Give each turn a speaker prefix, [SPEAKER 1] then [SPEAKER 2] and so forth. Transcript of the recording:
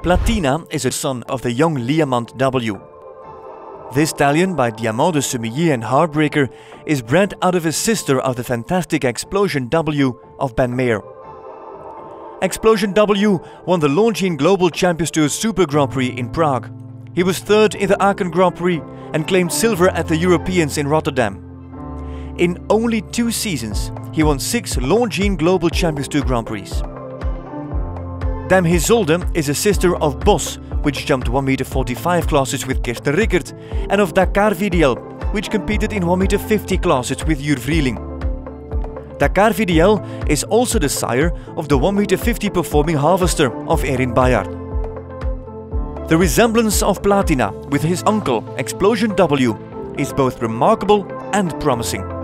[SPEAKER 1] Platina is a son of the young Liamant W. This stallion by Diamant de Semilly and Heartbreaker is bred out of a sister of the fantastic Explosion W of Ben Mayer. Explosion W won the Longines Global Champions Tour Super Grand Prix in Prague. He was third in the Aachen Grand Prix and claimed silver at the Europeans in Rotterdam. In only 2 seasons, he won 6 Longines Global Champions Tour Grand Prix. Dame Isolde is a sister of Bos, which jumped 1m45 classes with Kirsten Rickert, and of Dakar VDL, which competed in 1m50 classes with Jur Vrieling. Dakar VDL is also the sire of the 1m50 performing harvester of Erin Bayard. The resemblance of Platina with his uncle, Explosion W, is both remarkable and promising.